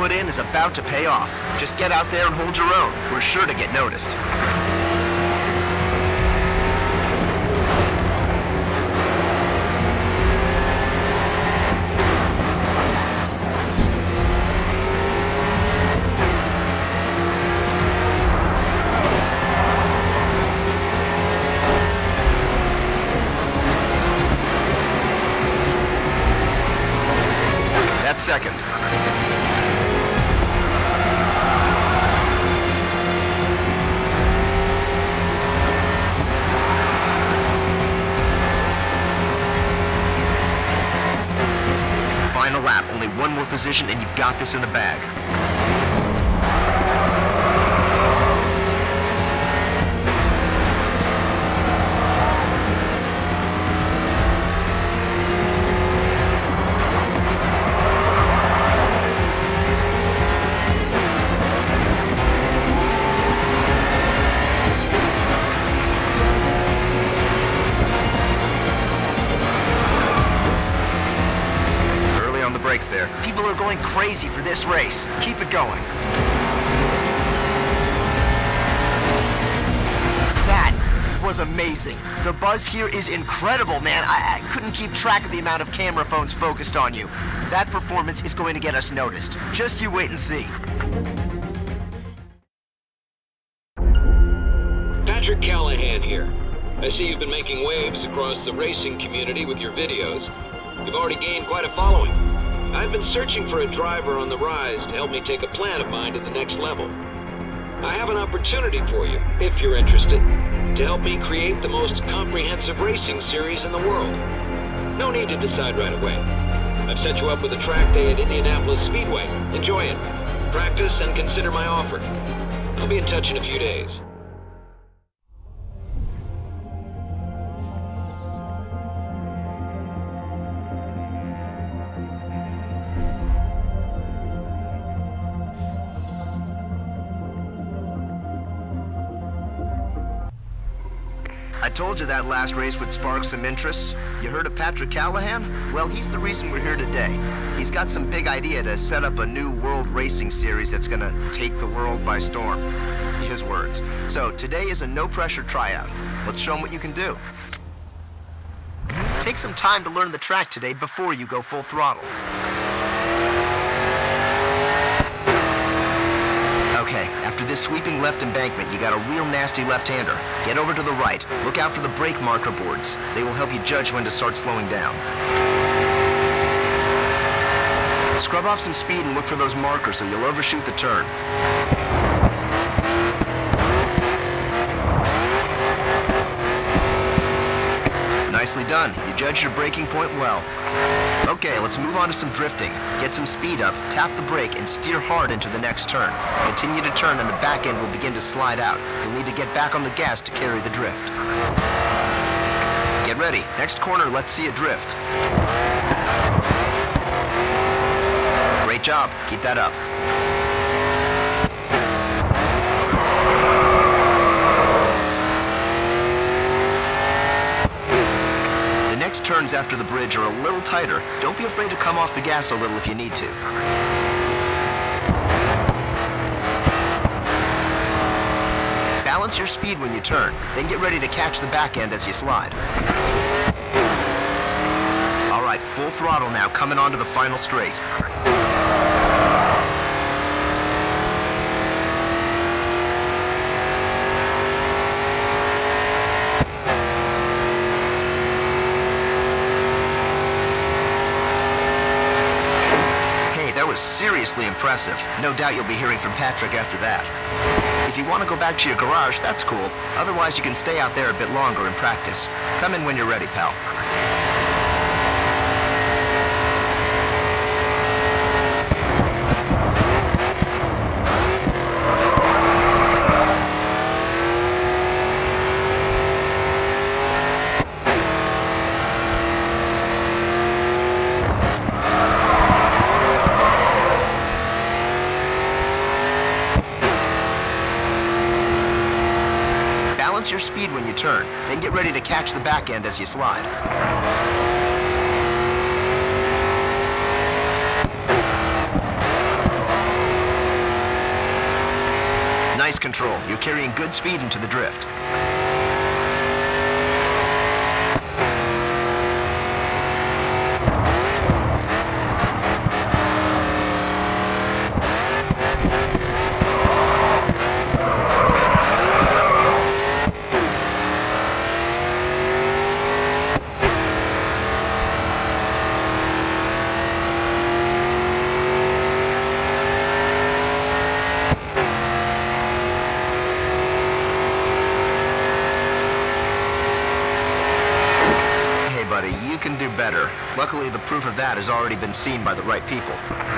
put in is about to pay off. Just get out there and hold your own. We're sure to get noticed. Second. Final lap, only one more position and you've got this in the bag. There. People are going crazy for this race. Keep it going. That was amazing. The buzz here is incredible, man. I couldn't keep track of the amount of camera phones focused on you. That performance is going to get us noticed. Just you wait and see. Patrick Callahan here. I see you've been making waves across the racing community with your videos. You've already gained quite a following. I've been searching for a driver on the rise to help me take a plan of mine to the next level. I have an opportunity for you, if you're interested, to help me create the most comprehensive racing series in the world. No need to decide right away. I've set you up with a track day at Indianapolis Speedway. Enjoy it. Practice and consider my offer. I'll be in touch in a few days. I told you that last race would spark some interest. You heard of Patrick Callahan? Well, he's the reason we're here today. He's got some big idea to set up a new world racing series that's gonna take the world by storm. His words. So today is a no-pressure tryout. Let's show him what you can do. Take some time to learn the track today before you go full throttle. Okay, after this sweeping left embankment, you got a real nasty left-hander. Get over to the right. Look out for the brake marker boards. They will help you judge when to start slowing down. Scrub off some speed and look for those markers or you'll overshoot the turn. Nicely done. You judged your braking point well. Okay, let's move on to some drifting. Get some speed up, tap the brake, and steer hard into the next turn. Continue to turn and the back end will begin to slide out. You'll need to get back on the gas to carry the drift. Get ready. Next corner, let's see a drift. Great job. Keep that up. Next turns after the bridge are a little tighter. Don't be afraid to come off the gas a little if you need to. Balance your speed when you turn, then get ready to catch the back end as you slide. All right, full throttle now, coming onto the final straight. Was seriously impressive. No doubt you'll be hearing from Patrick after that. If you want to go back to your garage, that's cool. Otherwise, you can stay out there a bit longer and practice. Come in when you're ready, pal. Balance your speed when you turn, then get ready to catch the back end as you slide. Nice control. You're carrying good speed into the drift. You can do better. Luckily, the proof of that has already been seen by the right people.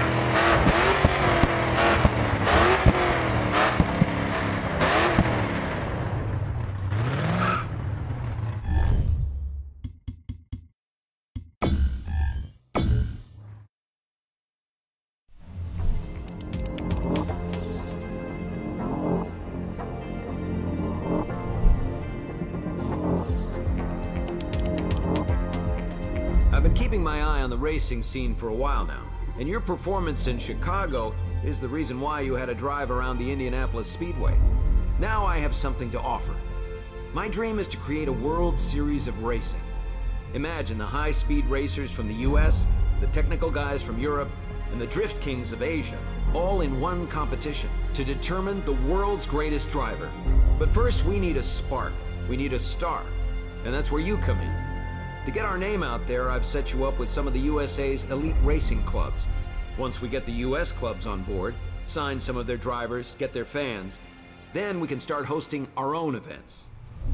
I've been keeping my eye on the racing scene for a while now, and your performance in Chicago is the reason why you had a drive around the Indianapolis Speedway. Now I have something to offer. My dream is to create a World Series of racing. Imagine the high-speed racers from the US, the technical guys from Europe, and the drift kings of Asia, all in one competition to determine the world's greatest driver. But first, we need a spark. We need a star. And that's where you come in. To get our name out there, I've set you up with some of the USA's elite racing clubs. Once we get the US clubs on board, sign some of their drivers, get their fans, then we can start hosting our own events.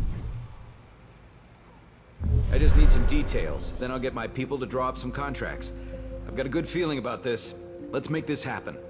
I just need some details, then I'll get my people to draw up some contracts. I've got a good feeling about this. Let's make this happen.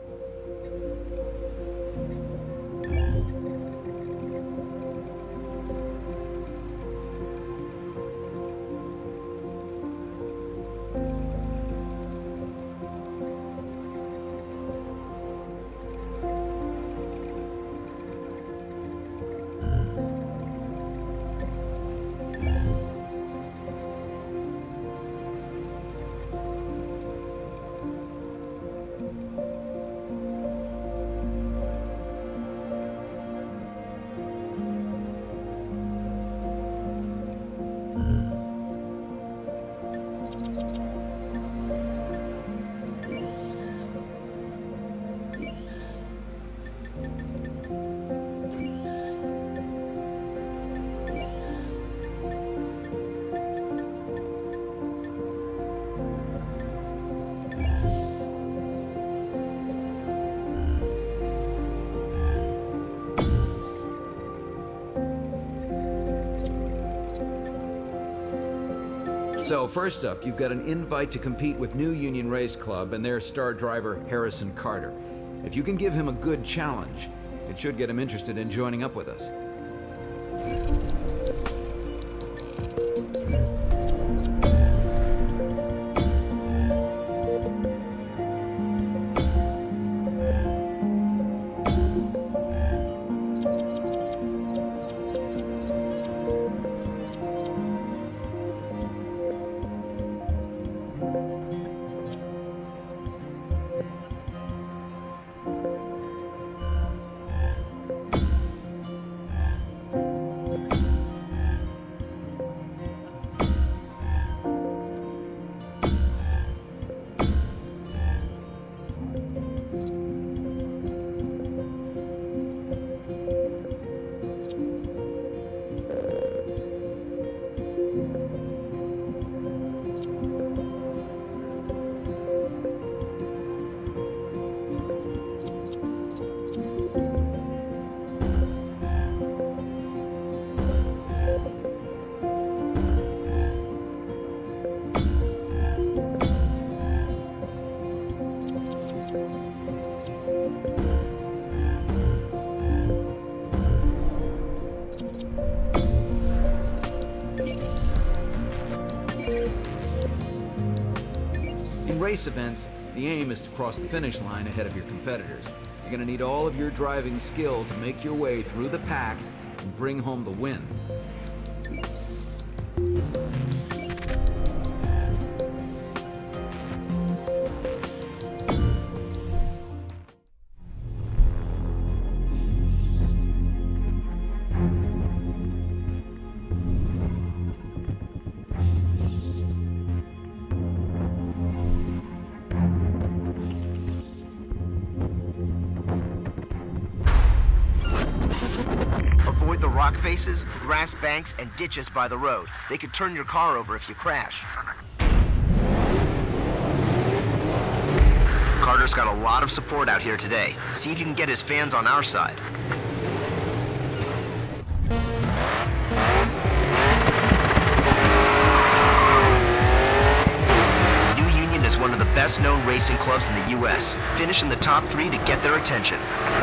So first up, you've got an invite to compete with New Union Race Club and their star driver, Harrison Carter. If you can give him a good challenge, it should get him interested in joining up with us. In race events, the aim is to cross the finish line ahead of your competitors. You're going to need all of your driving skill to make your way through the pack and bring home the win. rock faces, grass banks, and ditches by the road. They could turn your car over if you crash. Carter's got a lot of support out here today. See if you can get his fans on our side. New Union is one of the best-known racing clubs in the U.S. Finish in the top 3 to get their attention.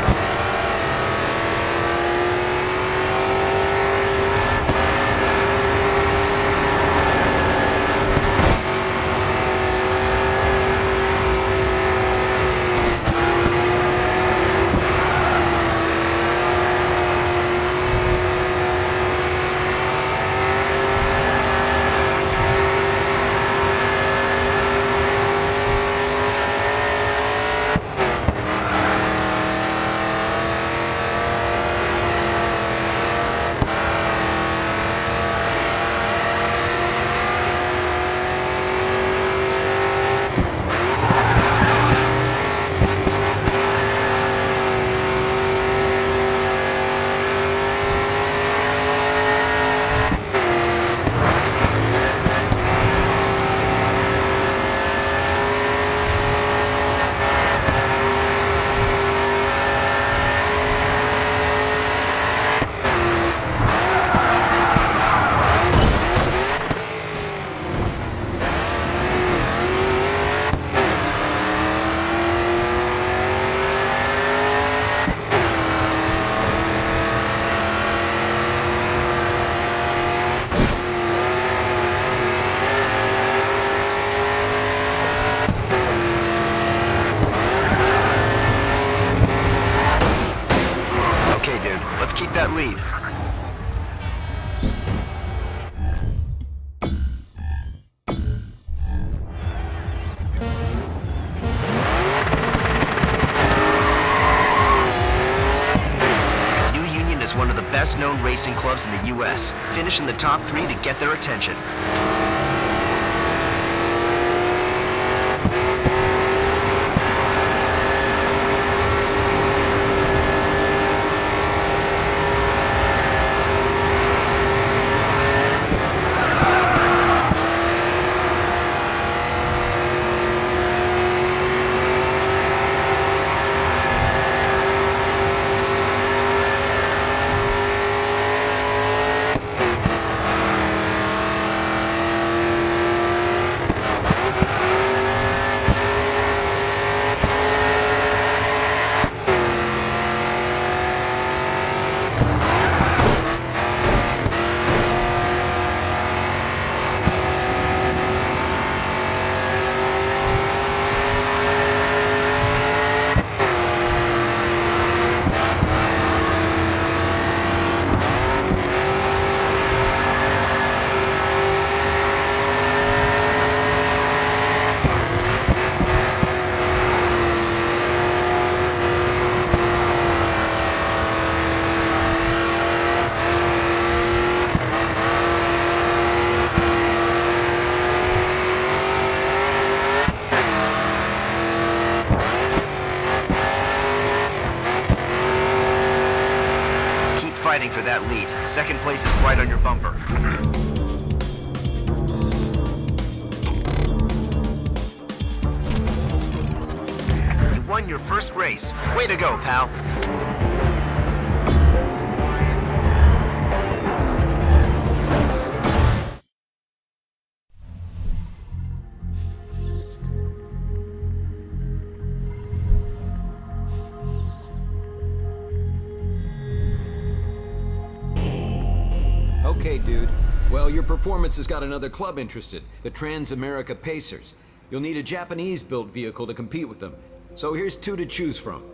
Let's keep that lead. New Union is one of the best-known racing clubs in the U.S. Finish in the top 3 to get their attention. Fighting for that lead. Second place is right on your bumper. You won your first race. Way to go, pal. Okay, dude. Well, your performance has got another club interested, the Transamerica Pacers. You'll need a Japanese-built vehicle to compete with them. So here's 2 to choose from.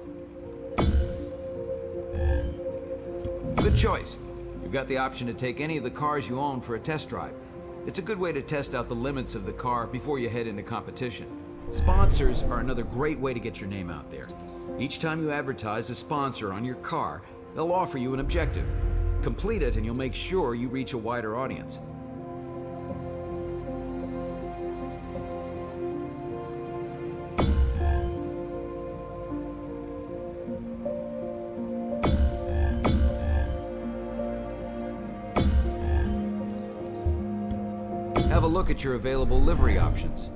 Good choice. You've got the option to take any of the cars you own for a test drive. It's a good way to test out the limits of the car before you head into competition. Sponsors are another great way to get your name out there. Each time you advertise a sponsor on your car, they'll offer you an objective. Complete it and you'll make sure you reach a wider audience. look at your available livery options.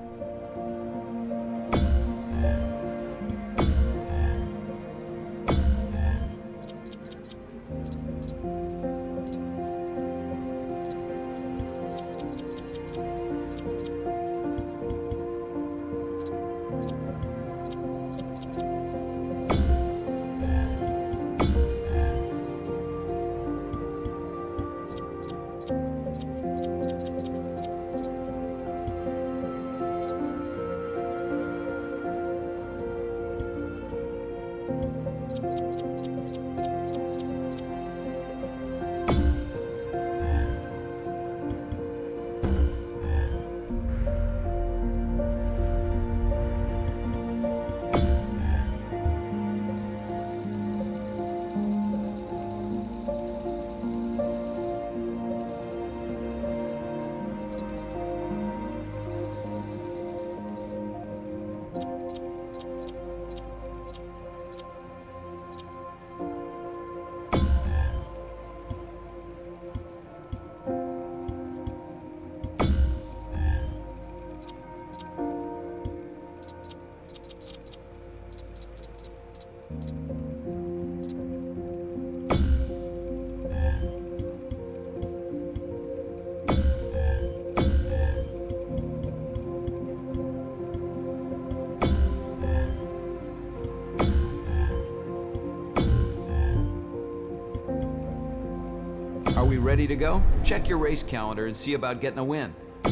Are we ready to go? Check your race calendar and see about getting a win.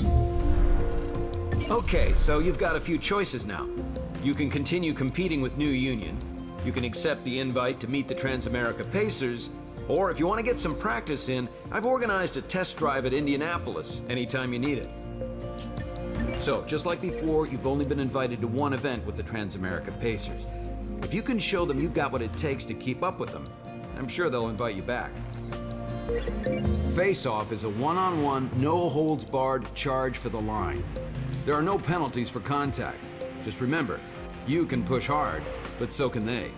Okay, so you've got a few choices now. You can continue competing with New Union, you can accept the invite to meet the Transamerica Pacers, or if you want to get some practice in, I've organized a test drive at Indianapolis anytime you need it. So, just like before, you've only been invited to one event with the Transamerica Pacers. If you can show them you've got what it takes to keep up with them, I'm sure they'll invite you back. Face-off is a one-on-one, no-holds-barred charge for the line. There are no penalties for contact. Just remember, you can push hard, but so can they.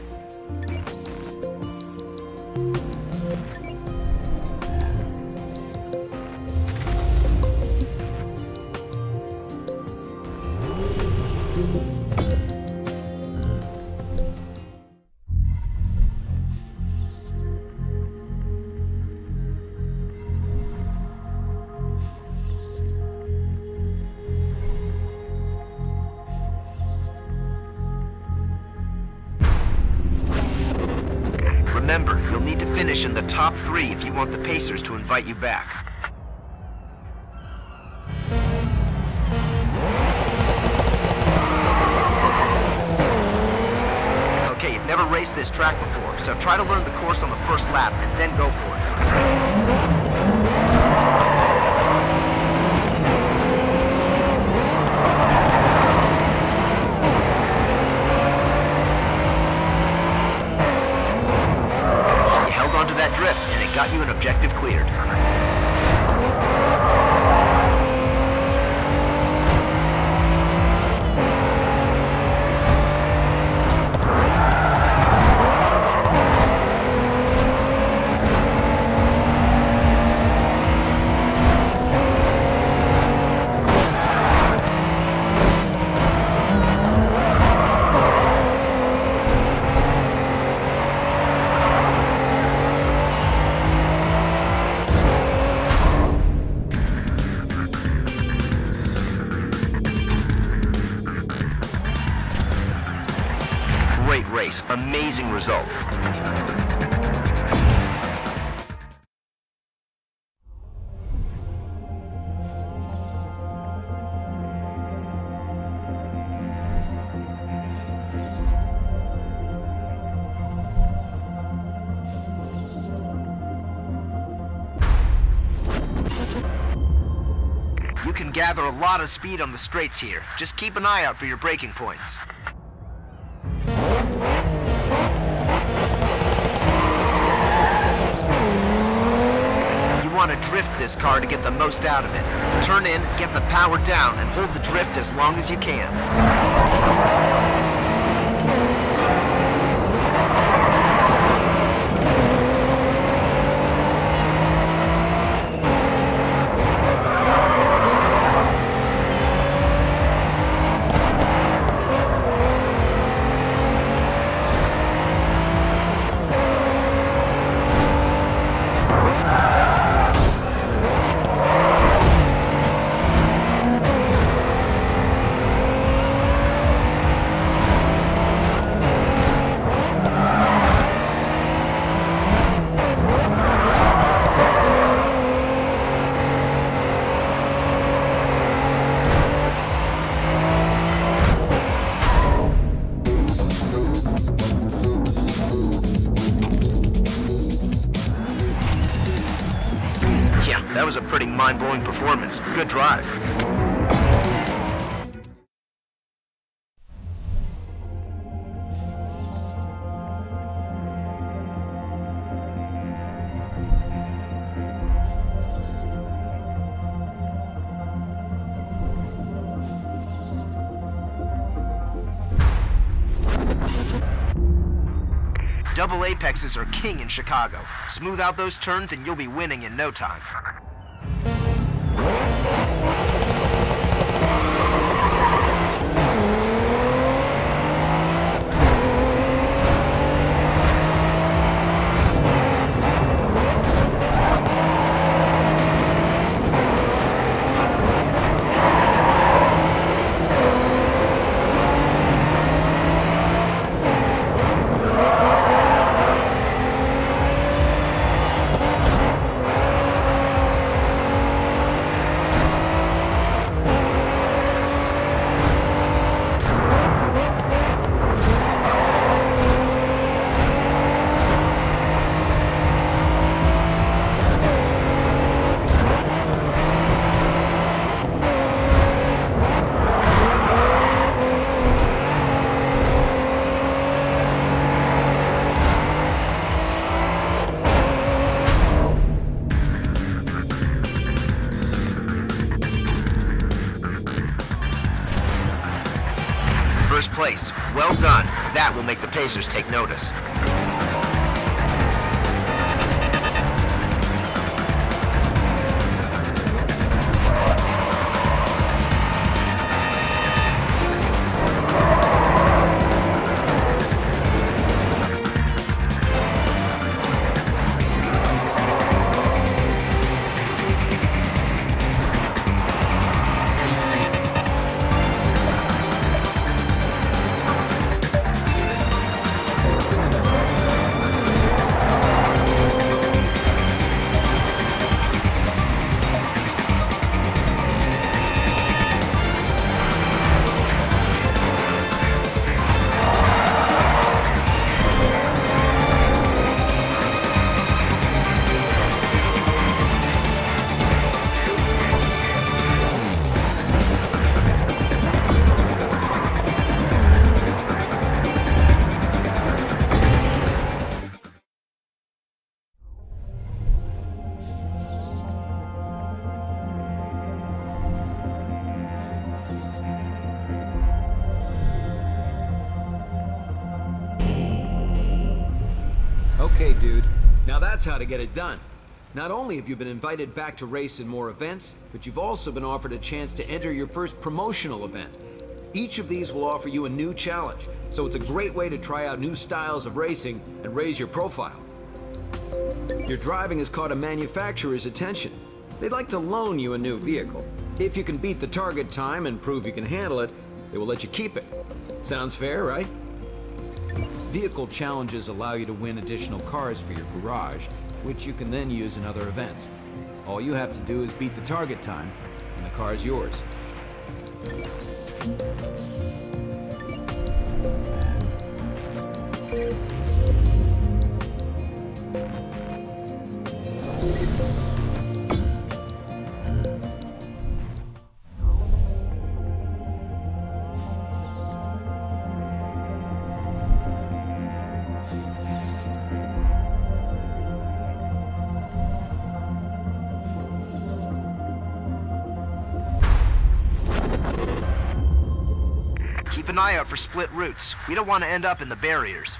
Remember, you'll need to finish in the top 3 if you want the Pacers to invite you back. Okay, you've never raced this track before, so try to learn the course on the first lap and then go for it. Onto that drift, and it got you an objective cleared. Great race, amazing result. You can gather a lot of speed on the straights here. Just keep an eye out for your braking points. You want to drift this car to get the most out of it. Turn in, get the power down, and hold the drift as long as you can. That was a pretty mind-blowing performance. Good drive. Double apexes are king in Chicago. Smooth out those turns and you'll be winning in no time. First place. Well done. That will make the Pacers take notice. Okay, dude. Now that's how to get it done. Not only have you been invited back to race in more events, but you've also been offered a chance to enter your first promotional event. Each of these will offer you a new challenge, so it's a great way to try out new styles of racing and raise your profile. Your driving has caught a manufacturer's attention. They'd like to loan you a new vehicle. If you can beat the target time and prove you can handle it, they will let you keep it. Sounds fair, right? Vehicle challenges allow you to win additional cars for your garage, which you can then use in other events. All you have to do is beat the target time, and the car's yours. Keep an eye out for split routes. We don't want to end up in the barriers.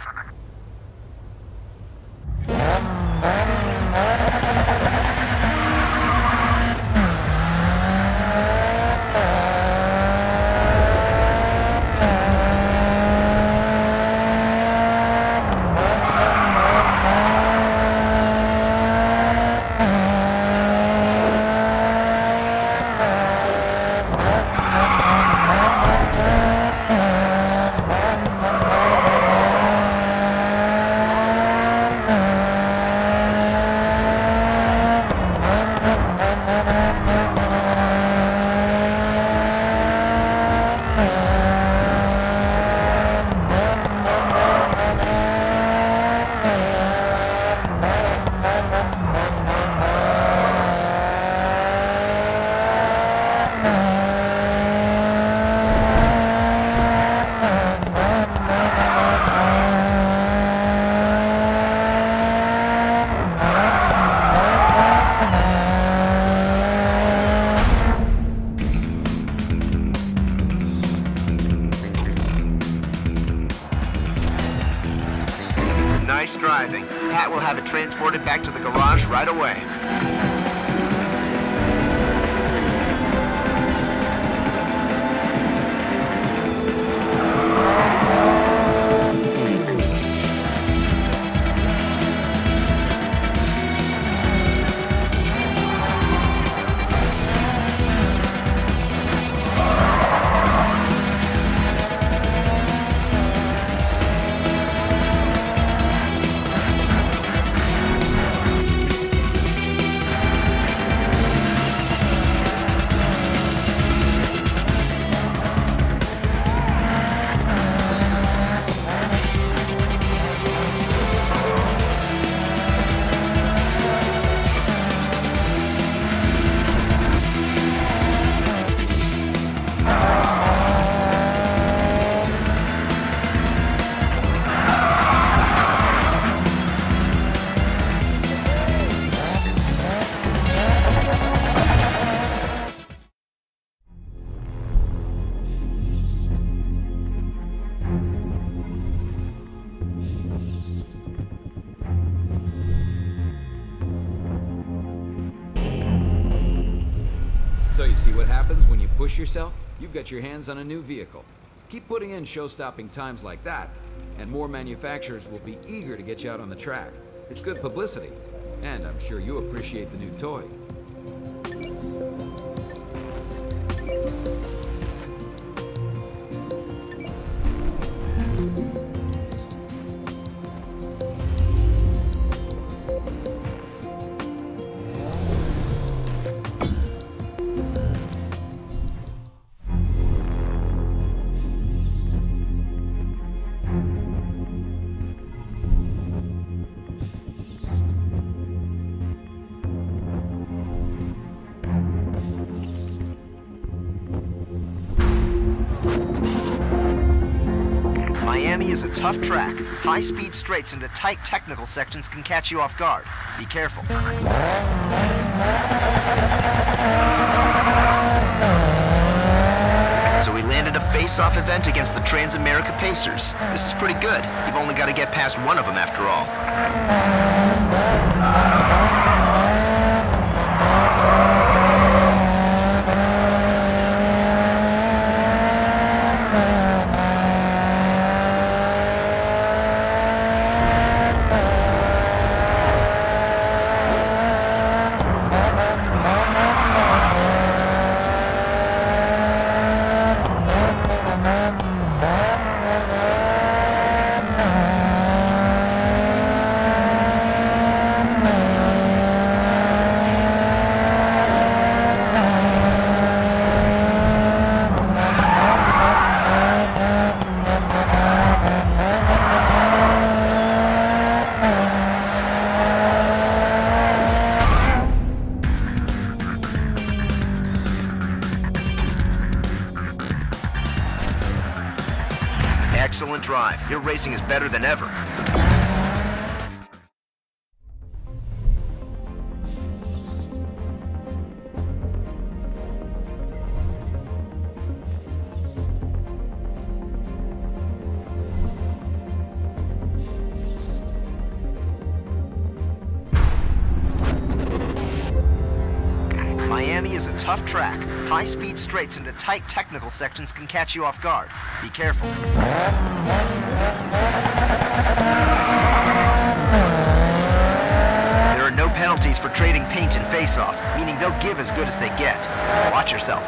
Nice driving. Pat will have it transported back to the garage right away. So you see what happens when you push yourself? You've got your hands on a new vehicle. Keep putting in show-stopping times like that, and more manufacturers will be eager to get you out on the track. It's good publicity, and I'm sure you appreciate the new toy. Miami is a tough track. High-speed straights into tight technical sections can catch you off guard. Be careful. So we landed a face-off event against the Transamerica Pacers. This is pretty good. You've only got to get past one of them after all. Excellent drive. Your racing is better than ever. Miami is a tough track. High-speed straights into tight technical sections can catch you off guard. Be careful. There are no penalties for trading paint in face-off, meaning they'll give as good as they get. Watch yourself.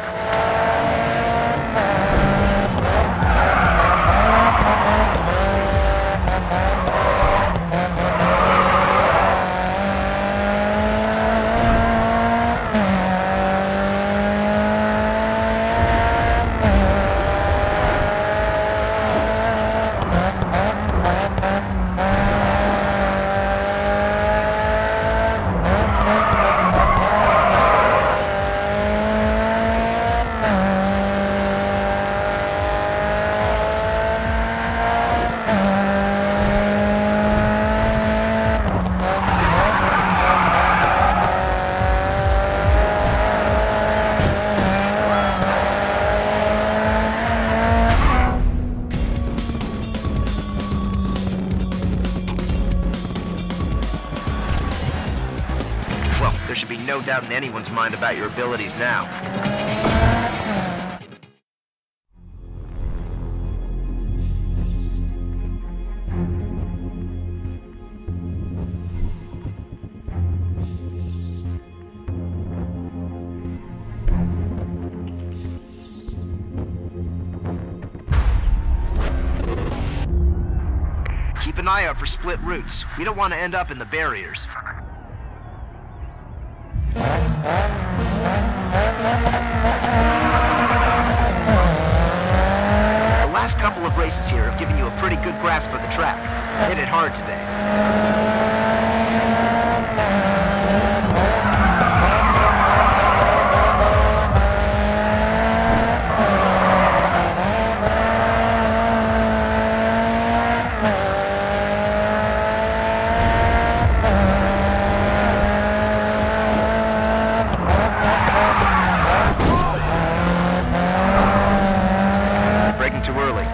There should be no doubt in anyone's mind about your abilities now. Keep an eye out for split routes. We don't want to end up in the barriers. The last couple of races here have given you a pretty good grasp of the track. Hit it hard today. Too early.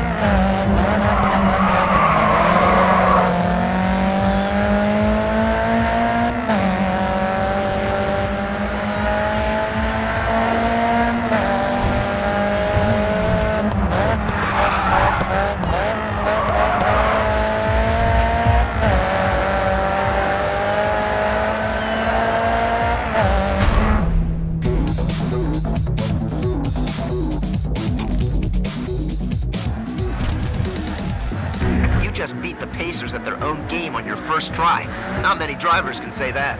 Just beat the Pacers at their own game on your first try. Not many drivers can say that.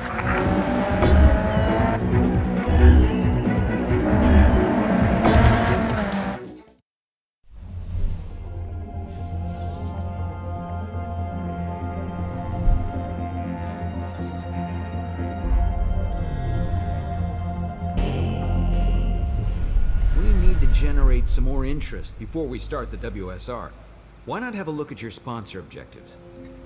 We need to generate some more interest before we start the WSR. Why not have a look at your sponsor objectives?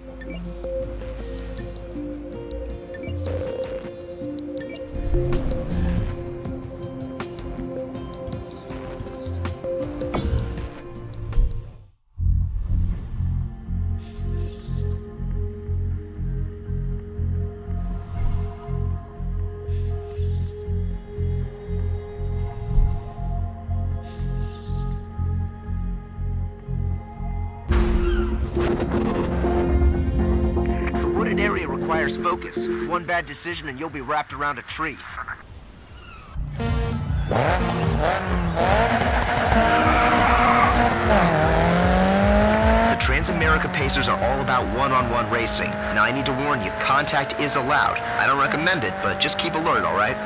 Area requires focus. One bad decision and you'll be wrapped around a tree. The Transamerica Pacers are all about one-on-one racing. Now I need to warn you, contact is allowed. I don't recommend it, but just keep alert, all right?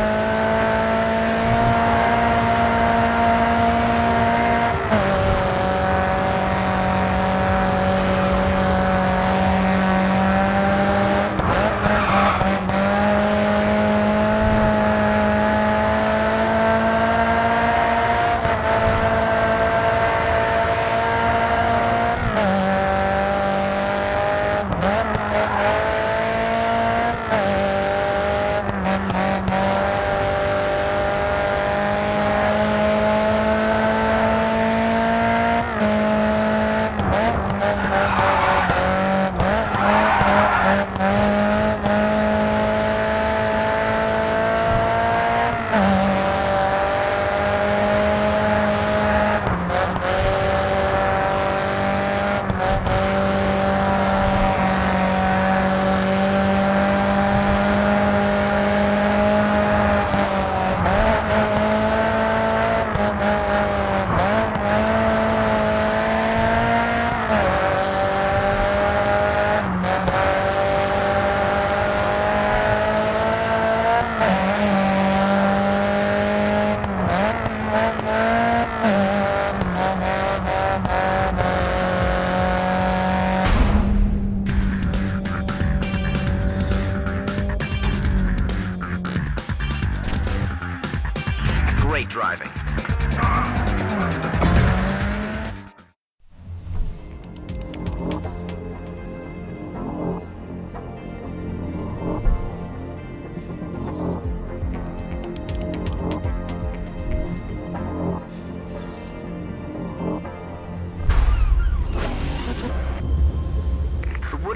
Great driving.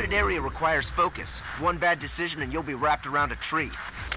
crowded area requires focus. One bad decision and you'll be wrapped around a tree.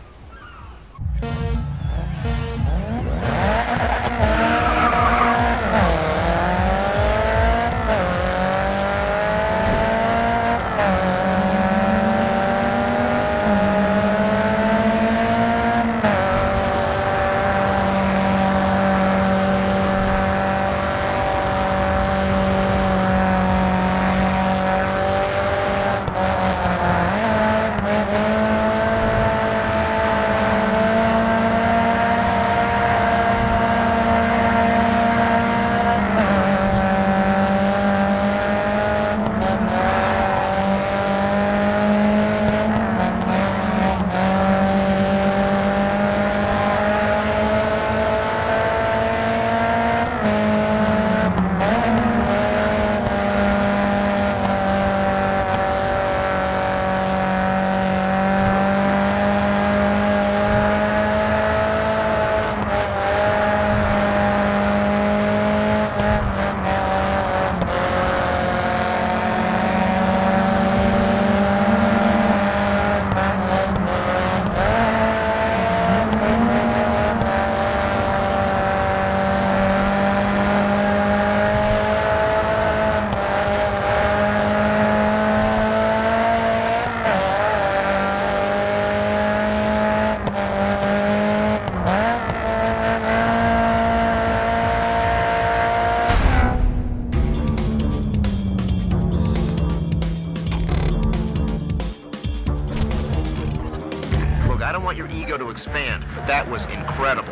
I don't want your ego to expand, but that was incredible.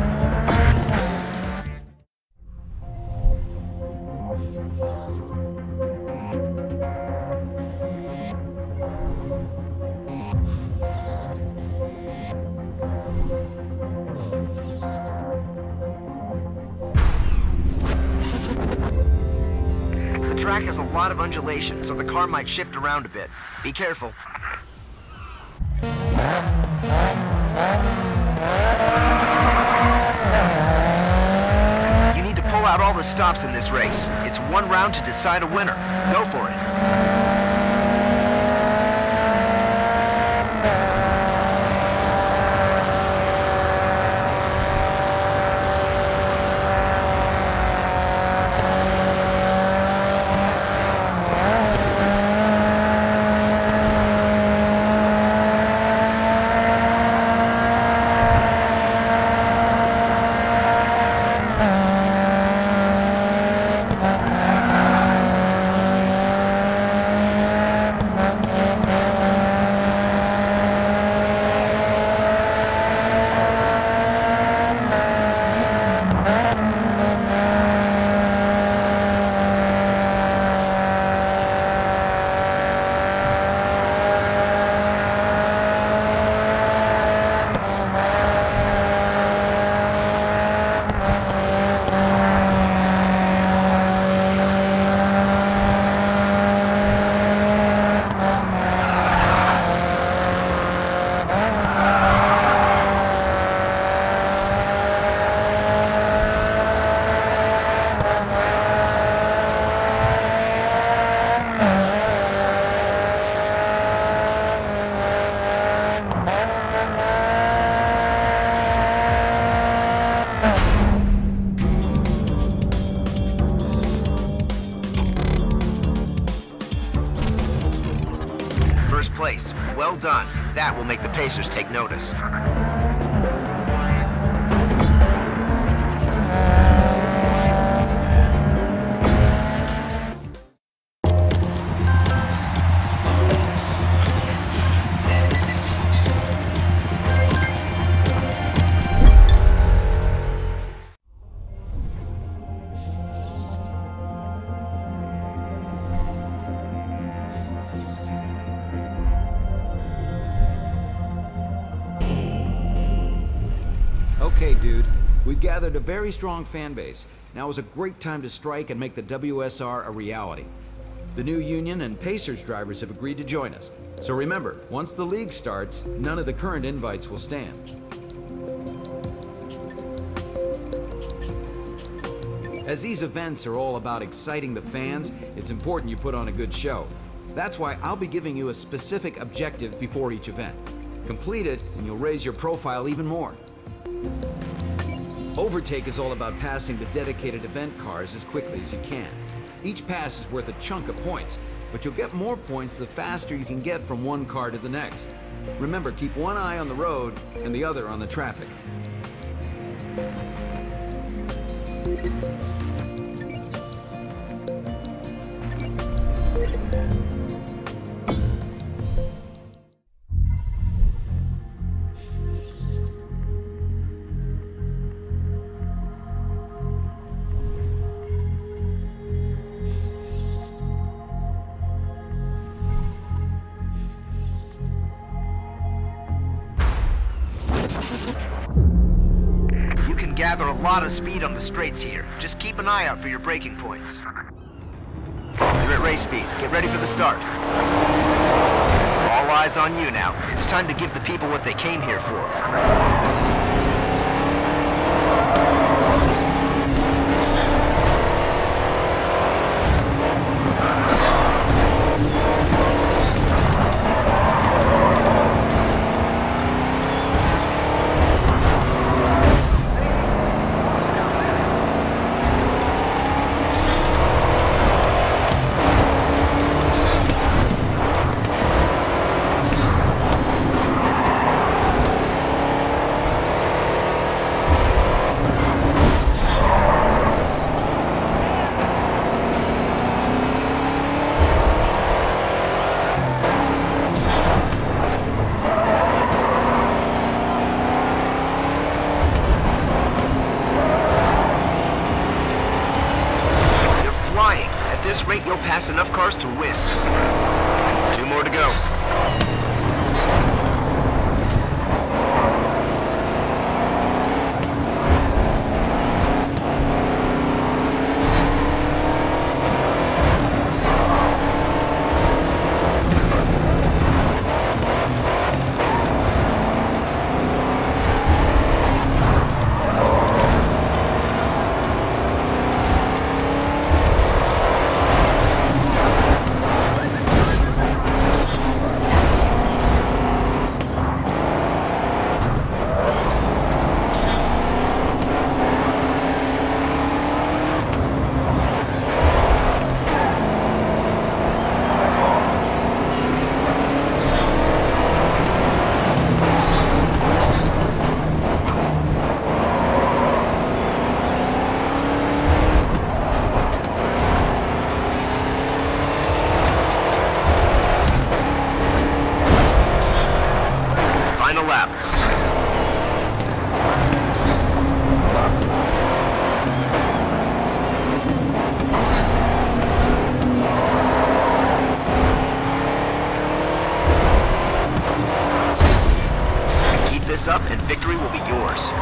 The track has a lot of undulation, so the car might shift around a bit. Be careful. You need to pull out all the stops in this race. It's one round to decide a winner. Go for it. First place. Well done. That will make the Pacers take notice. Okay, dude. We've gathered a very strong fan base. Now is a great time to strike and make the WSR a reality. The new Union and Pacers drivers have agreed to join us. So remember, once the league starts, none of the current invites will stand. As these events are all about exciting the fans, it's important you put on a good show. That's why I'll be giving you a specific objective before each event. Complete it, and you'll raise your profile even more. Overtake is all about passing the dedicated event cars as quickly as you can. Each pass is worth a chunk of points, but you'll get more points the faster you can get from one car to the next. Remember, keep one eye on the road and the other on the traffic. Gather a lot of speed on the straights here. Just keep an eye out for your braking points. You're at race speed. Get ready for the start. All eyes on you now. It's time to give the people what they came here for. At this rate, you'll pass enough cars to win. 2 more to go. Final lap. Keep this up and victory will be yours.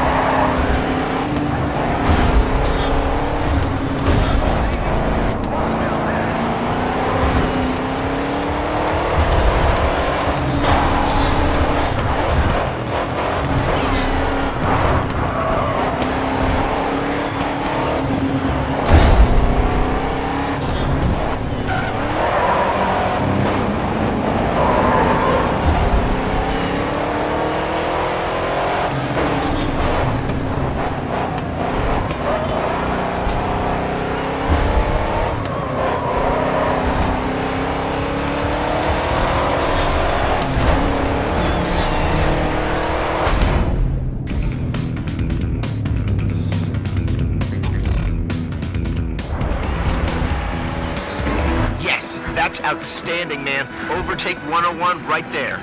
That's outstanding, man. Overtake 101 right there.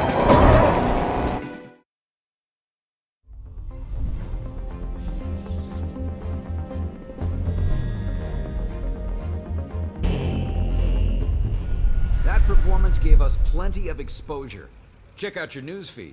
That performance gave us plenty of exposure. Check out your news feed.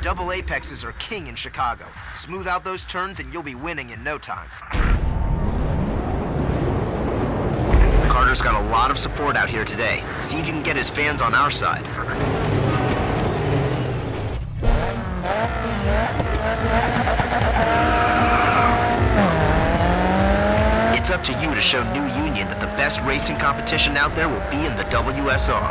Double apexes are king in Chicago. Smooth out those turns and you'll be winning in no time. Carter's got a lot of support out here today. See if you can get his fans on our side. It's up to you to show New Union that the best racing competition out there will be in the WSR.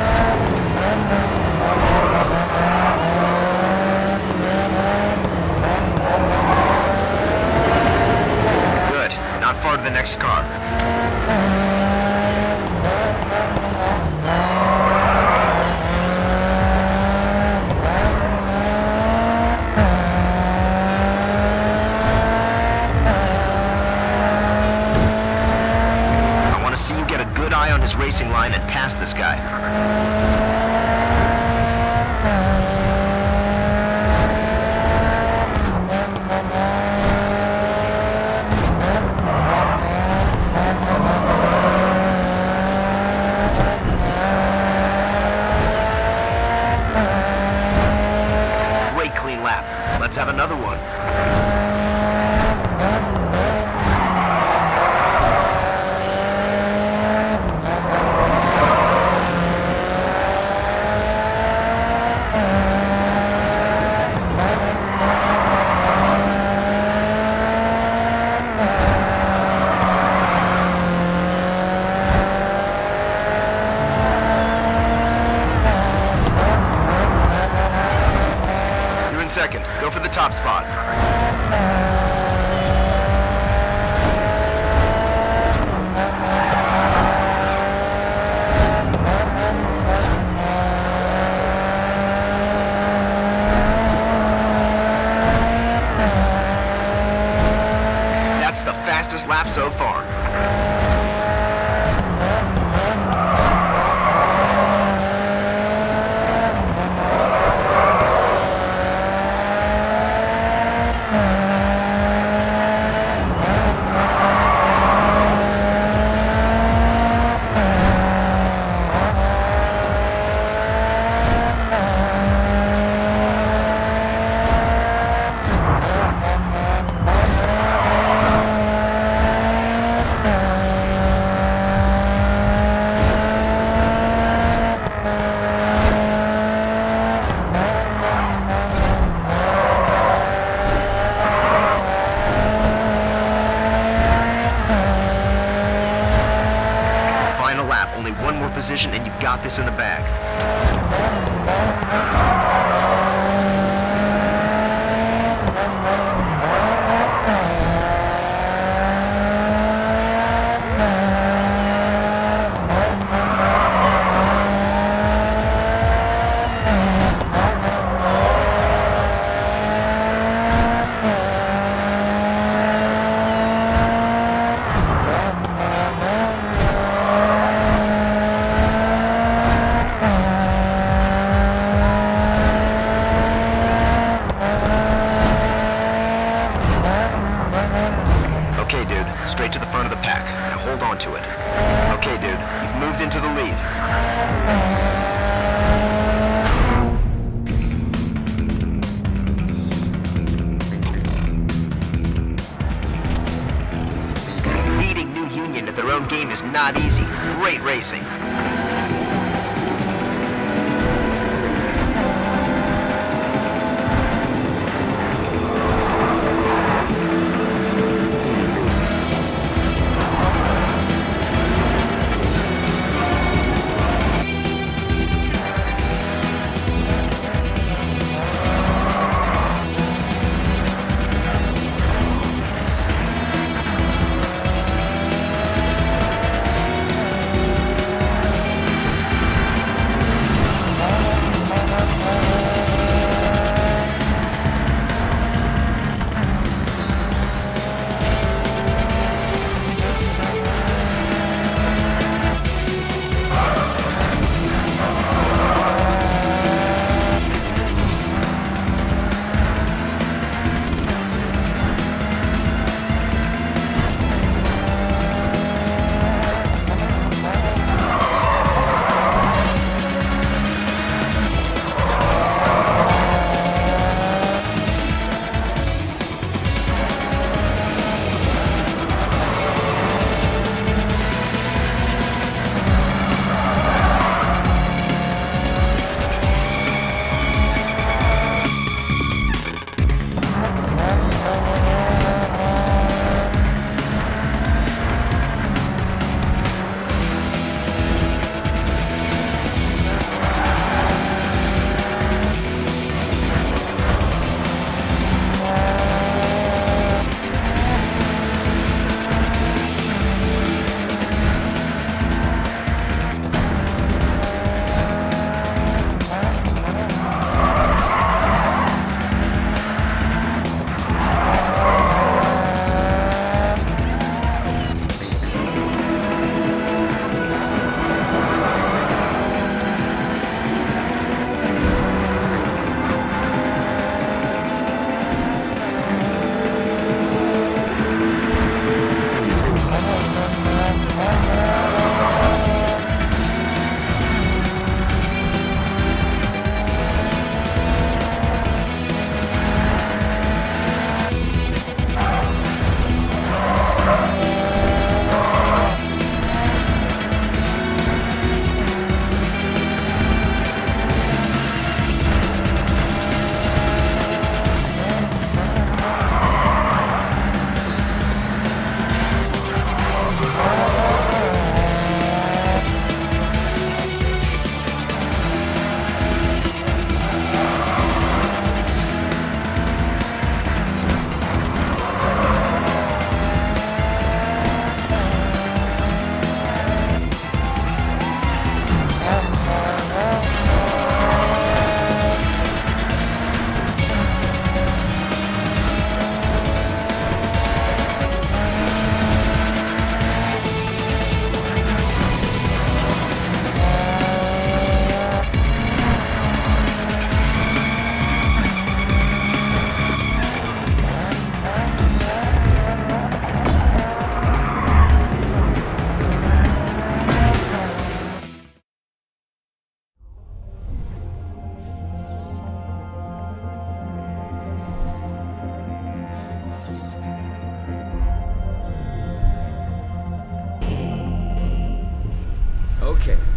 Good. Not far to the next car. On his racing line and pass this guy. Great clean lap. Let's have another one. Second, go for the top spot. That's the fastest lap so far. Only one more position and you've got this in the bag. Okay, dude, straight to the front of the pack. Now hold on to it. Okay, dude, you've moved into the lead. Beating New Union at their own game is not easy. Great racing.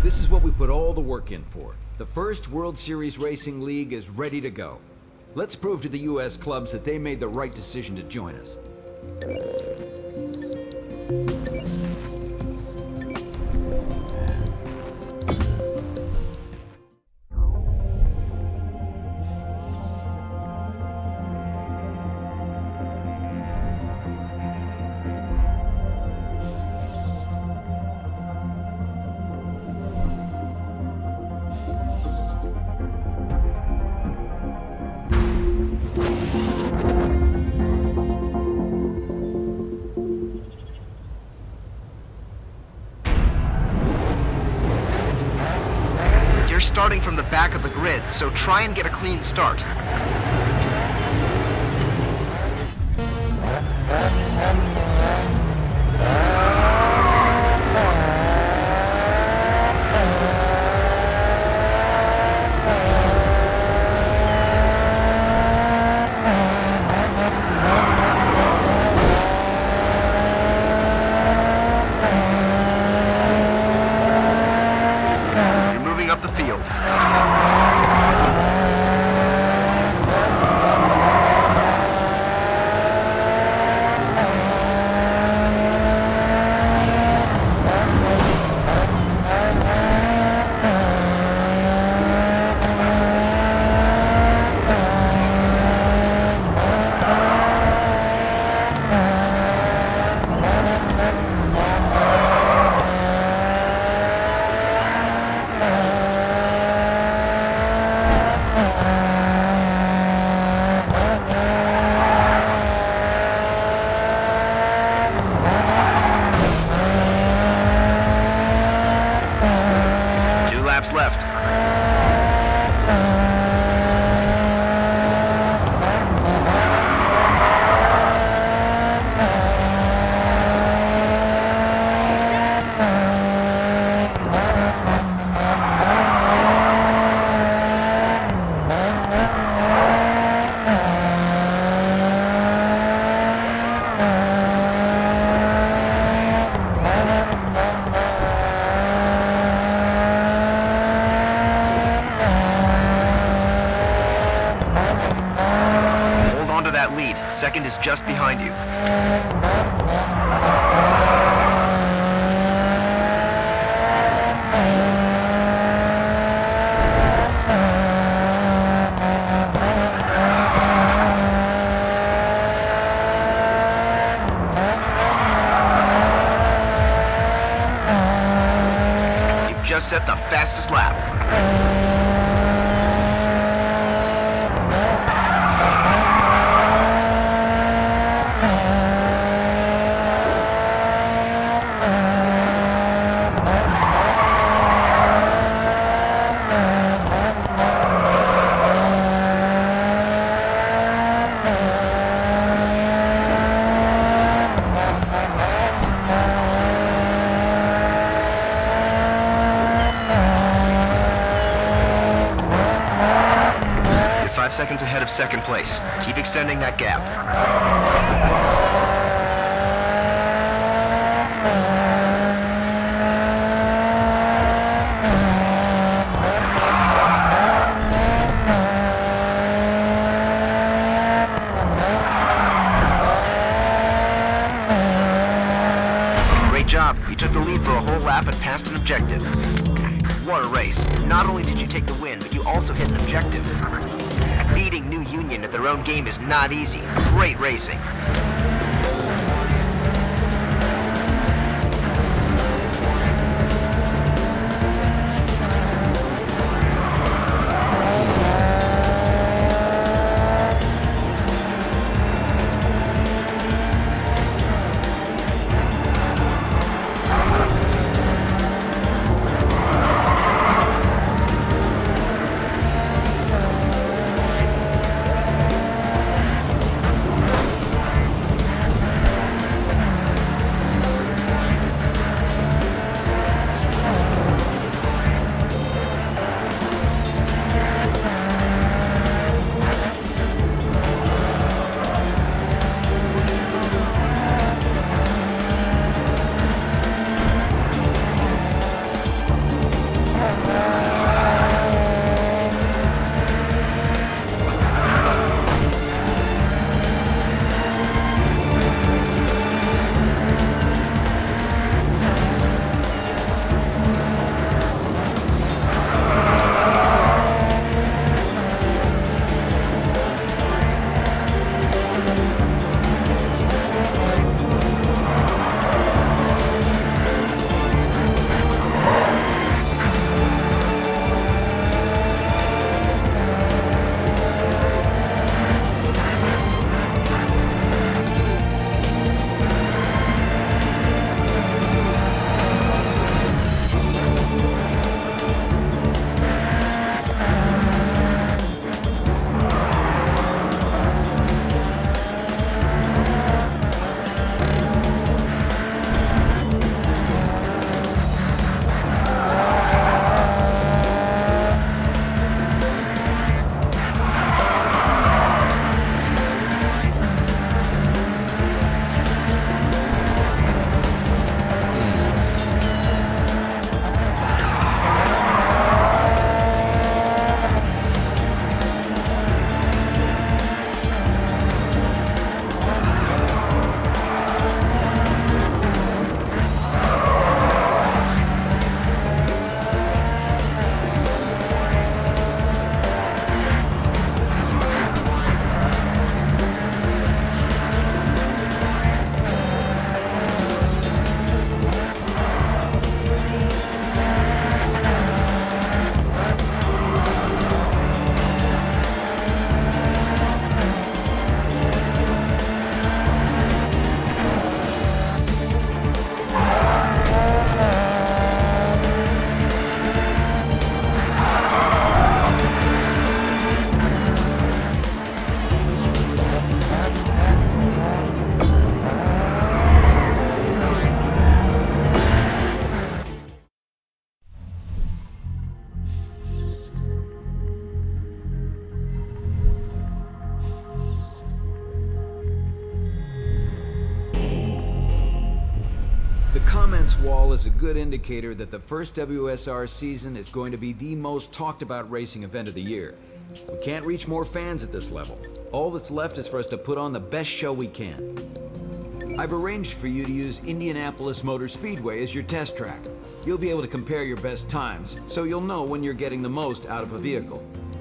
This is what we put all the work in for. The first World Series Racing League is ready to go. Let's prove to the US clubs that they made the right decision to join us. You're starting from the back of the grid, so try and get a clean start. Left. Second is just behind you. You've just set the fastest lap. 5 seconds ahead of second place. Keep extending that gap. Great job. You took the lead for a whole lap and passed an objective. What a race. Not only did you take the win, but you also hit an objective. Beating New Union at their own game is not easy. Great racing. comments wall is a good indicator that the first WSR season is going to be the most talked about racing event of the year. We can't reach more fans at this level. All that's left is for us to put on the best show we can. I've arranged for you to use Indianapolis Motor Speedway as your test track. You'll be able to compare your best times, so you'll know when you're getting the most out of a vehicle.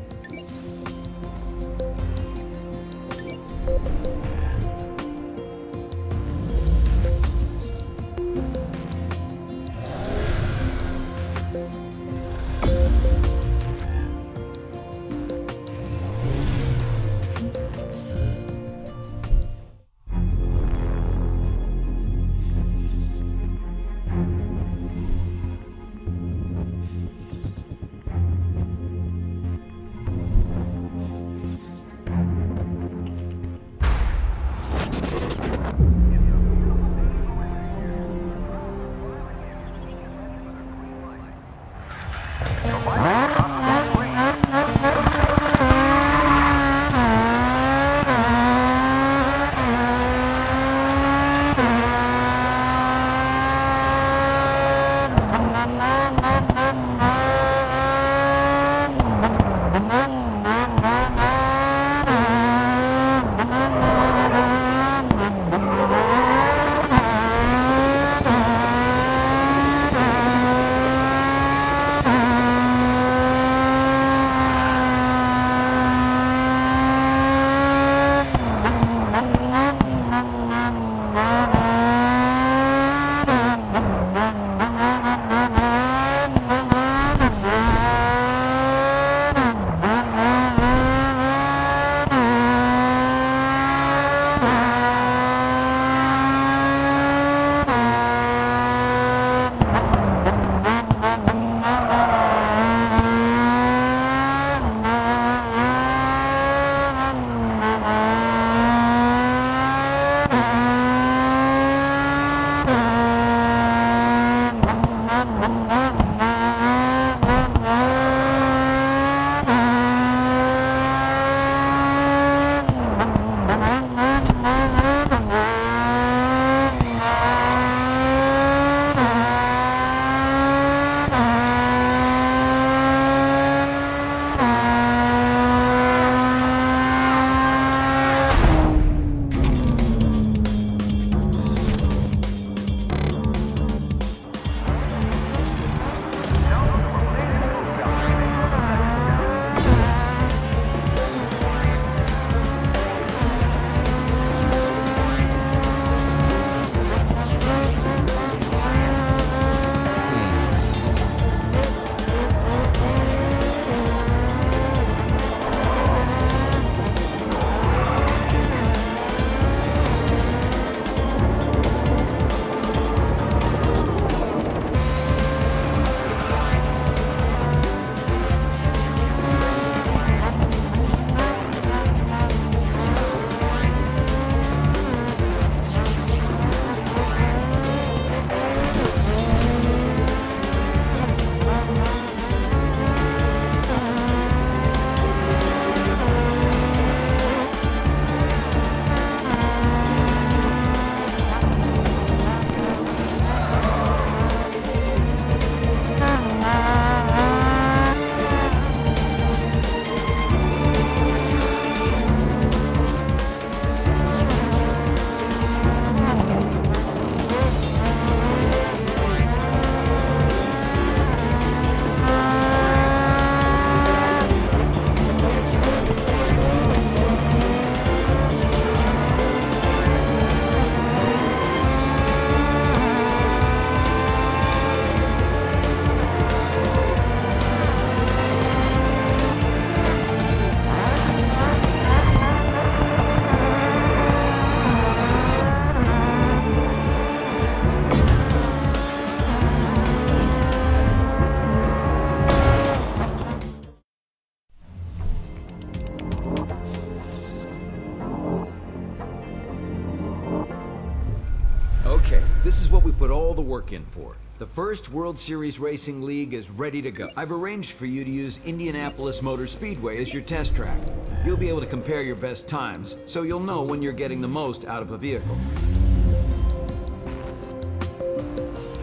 This is what we put all the work in for. The first World Series Racing League is ready to go. I've arranged for you to use Indianapolis Motor Speedway as your test track. You'll be able to compare your best times, so you'll know when you're getting the most out of a vehicle.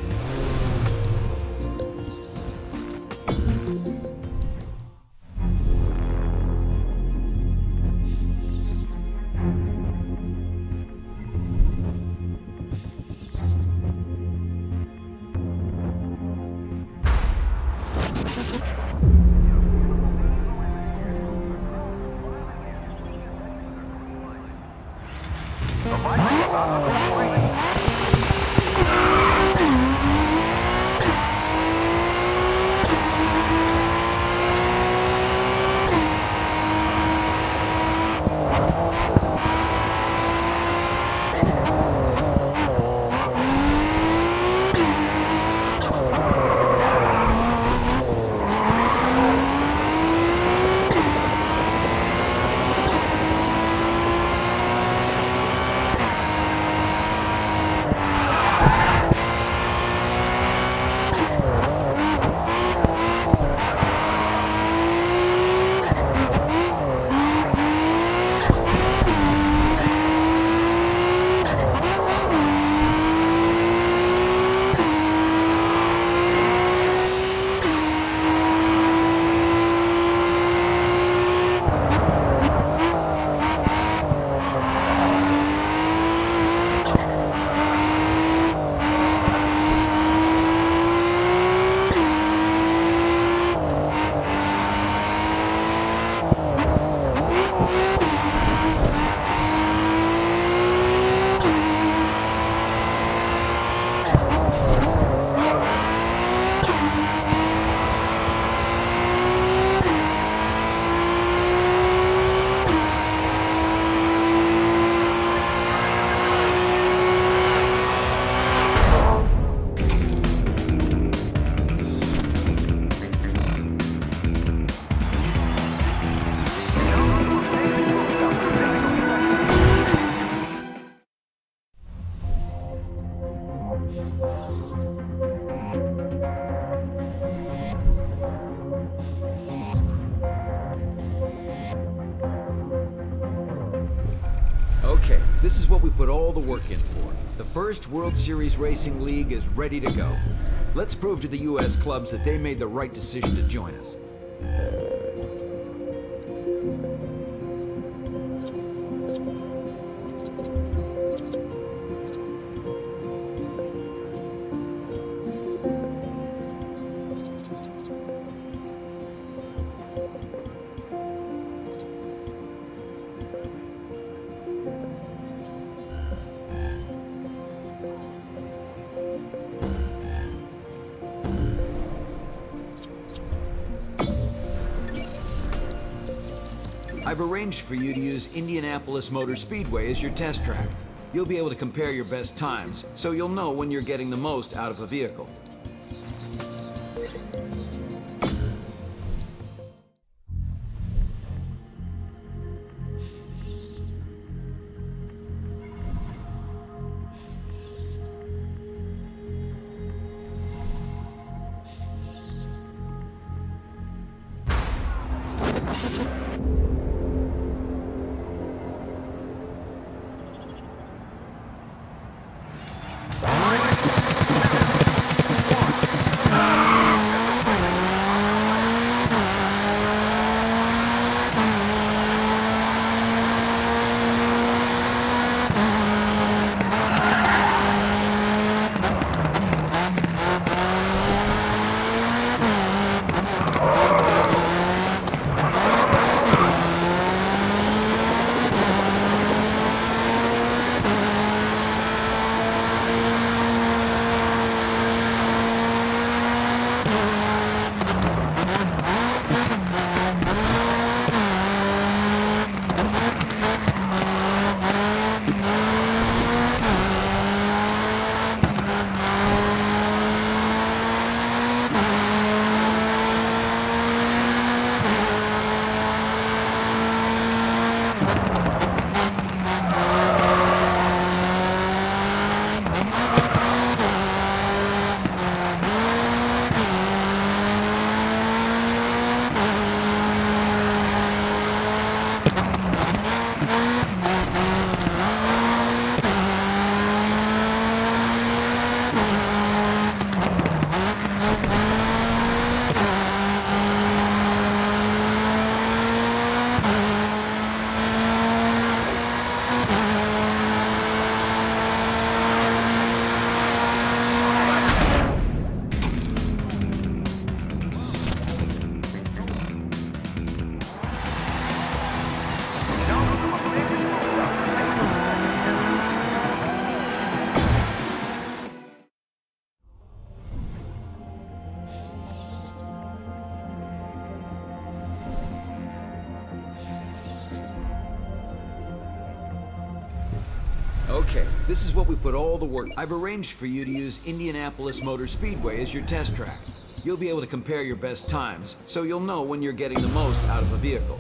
we put all the work in for. The first World Series Racing League is ready to go. Let's prove to the U.S. clubs that they made the right decision to join us. I've arranged for you to use Indianapolis Motor Speedway as your test track. You'll be able to compare your best times, so you'll know when you're getting the most out of a vehicle. Okay, this is what we put all the work. I've arranged for you to use Indianapolis Motor Speedway as your test track. You'll be able to compare your best times, so you'll know when you're getting the most out of a vehicle.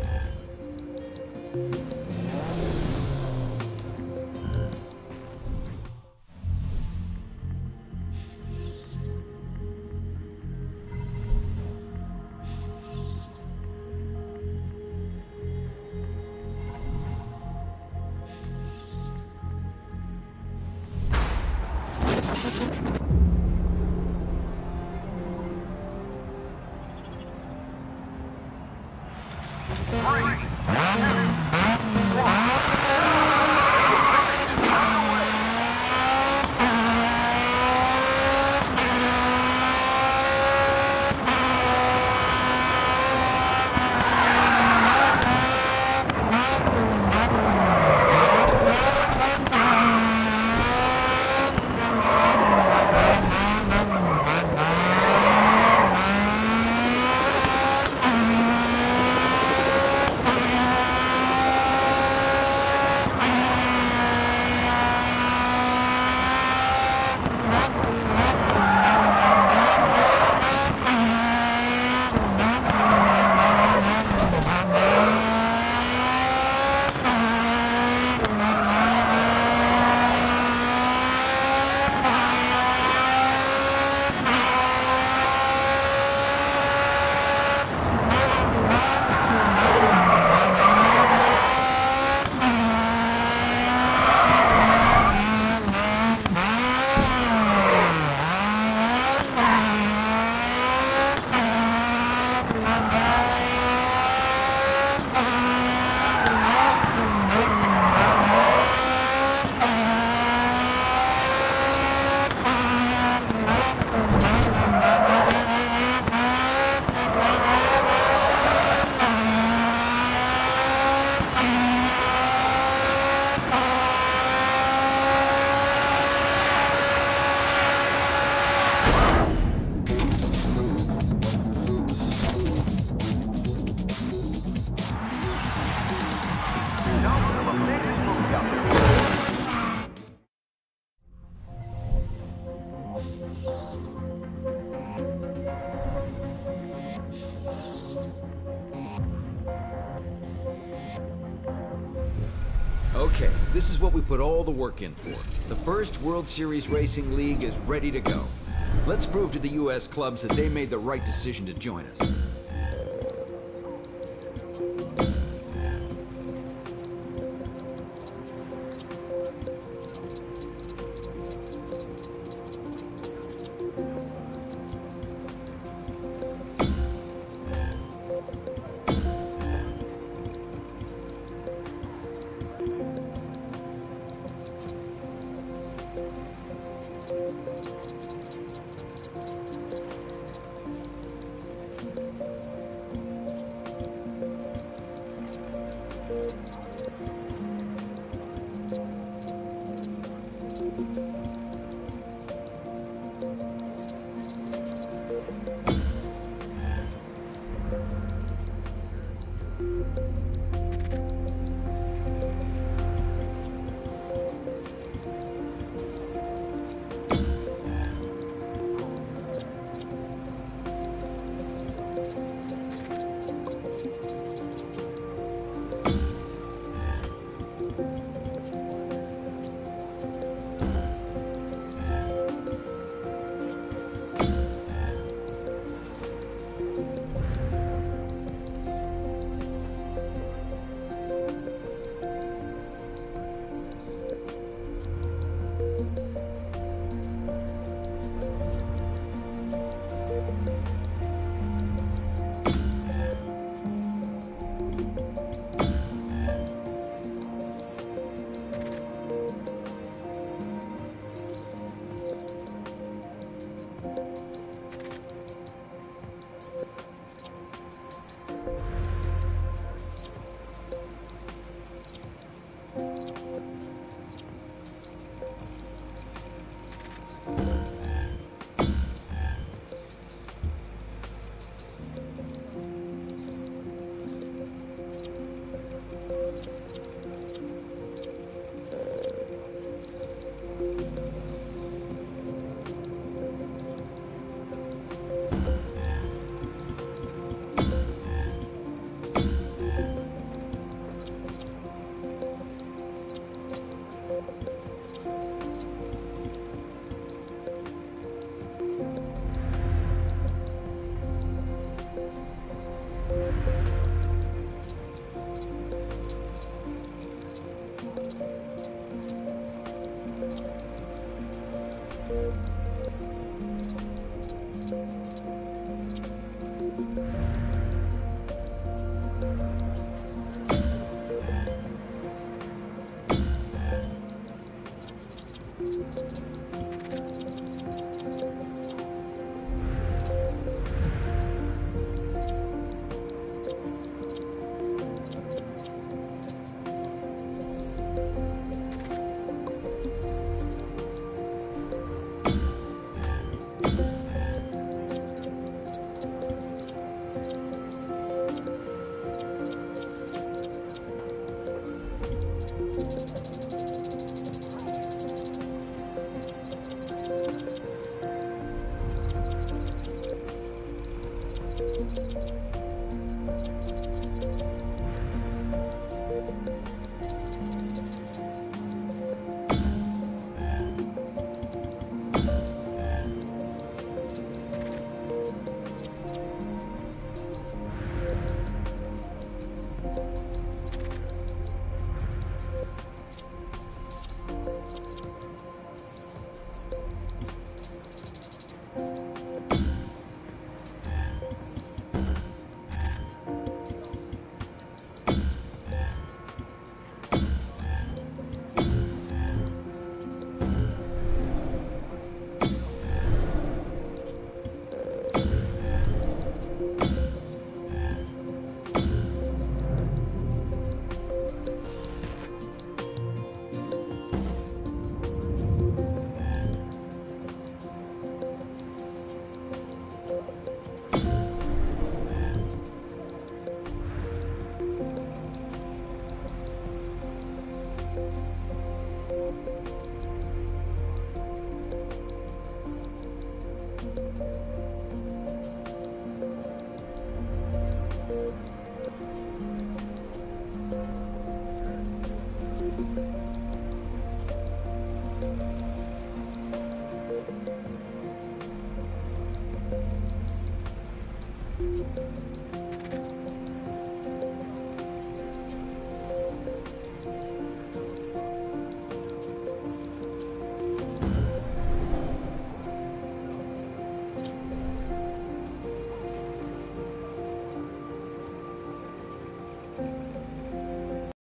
Okay, this is what we put all the work in for. The first World Series Racing League is ready to go. Let's prove to the U.S. clubs that they made the right decision to join us.